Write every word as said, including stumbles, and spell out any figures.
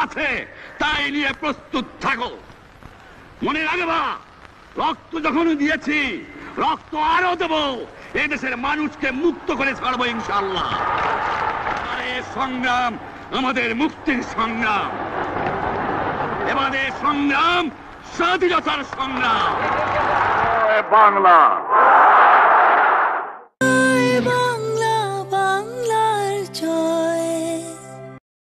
আছে তাই নিয়ে প্রস্তুত থাকো। মনে রাখবা, রক্ত যখন দিয়েছি রক্ত আরো দেবো, এদেশের মানুষকে মুক্ত করে ছাড়বো ইনশাআল্লাহ। এই সংগ্রাম আমাদের মুক্তির সংগ্রাম, এবারে সংগ্রাম স্বাধীনতার সংগ্রাম। বাংলা।